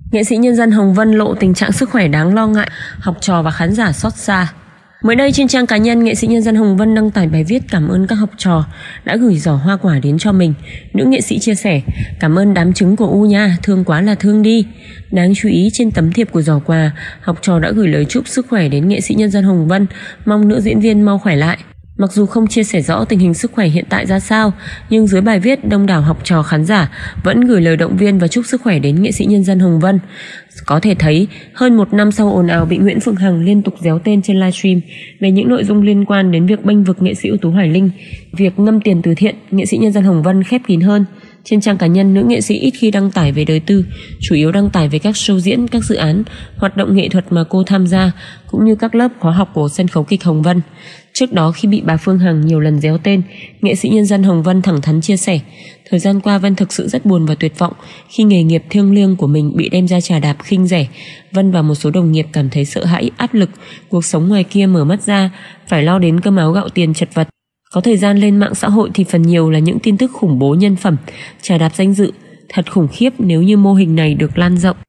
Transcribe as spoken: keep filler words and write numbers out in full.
Nghệ sĩ nhân dân Hồng Vân lộ tình trạng sức khỏe đáng lo ngại, học trò và khán giả xót xa. Mới đây trên trang cá nhân, nghệ sĩ nhân dân Hồng Vân đăng tải bài viết cảm ơn các học trò đã gửi giỏ hoa quả đến cho mình. Nữ nghệ sĩ chia sẻ: "Cảm ơn đám trứng của U nha, thương quá là thương đi." Đáng chú ý, trên tấm thiệp của giỏ quà, học trò đã gửi lời chúc sức khỏe đến nghệ sĩ nhân dân Hồng Vân, mong nữ diễn viên mau khỏe lại. Mặc dù không chia sẻ rõ tình hình sức khỏe hiện tại ra sao, nhưng dưới bài viết, đông đảo học trò khán giả vẫn gửi lời động viên và chúc sức khỏe đến nghệ sĩ nhân dân Hồng Vân. Có thể thấy, hơn một năm sau ồn ào bị Nguyễn Phương Hằng liên tục déo tên trên livestream về những nội dung liên quan đến việc bênh vực nghệ sĩ ưu tú Hoài Linh, việc ngâm tiền từ thiện, nghệ sĩ nhân dân Hồng Vân khép kín hơn. Trên trang cá nhân, nữ nghệ sĩ ít khi đăng tải về đời tư, chủ yếu đăng tải về các show diễn, các dự án, hoạt động nghệ thuật mà cô tham gia, cũng như các lớp khóa học của sân khấu kịch Hồng Vân. Trước đó, khi bị bà Phương Hằng nhiều lần déo tên, nghệ sĩ nhân dân Hồng Vân thẳng thắn chia sẻ: "Thời gian qua Vân thực sự rất buồn và tuyệt vọng khi nghề nghiệp thiêng liêng của mình bị đem ra chà đạp khinh rẻ. Vân và một số đồng nghiệp cảm thấy sợ hãi, áp lực, cuộc sống ngoài kia mở mắt ra, phải lo đến cơm áo gạo tiền chật vật. Có thời gian lên mạng xã hội thì phần nhiều là những tin tức khủng bố nhân phẩm, chà đạp danh dự. Thật khủng khiếp nếu như mô hình này được lan rộng."